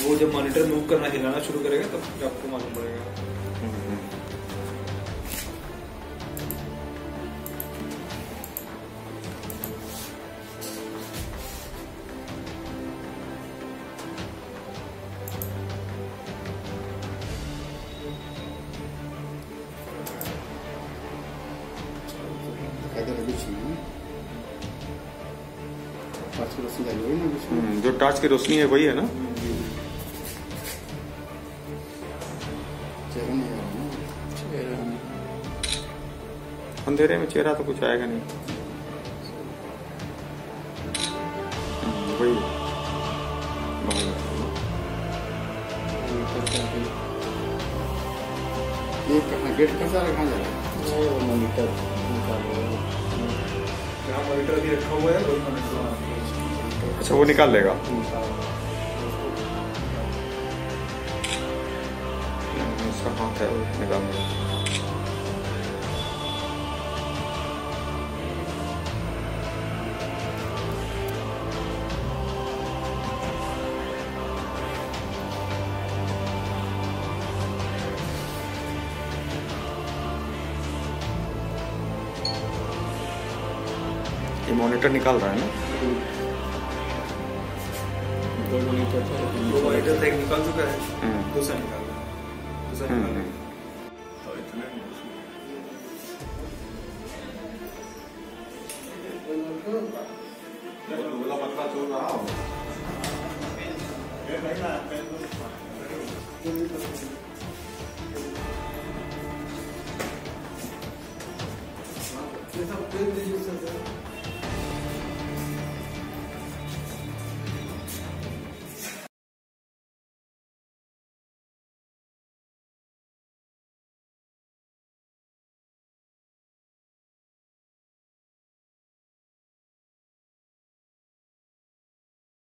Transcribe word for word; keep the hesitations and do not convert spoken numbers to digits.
वो जब monitor move करना हिलाना शुरू करेगा तब आपको मालूम पड़ेगा। जो टॉर्च की रोशनी है वही है ना। अंधेरे में चेहरा तो कुछ आएगा नहीं। वही ये कहाँ गेट कहाँ जा रखा जा रहा है? मॉनिटर जहाँ मॉनिटर भी रखा हुआ है वही मॉनिटर। अच्छा वो निकाल लेगा। इसका हाथ है निकाल लेगा। ये मॉनिटर निकाल रहा है ना। दो मॉनिटर था, एक निकाल चुका है, दूसरा निकाल रहा है, दूसरा निकाल रहा है। तो इतना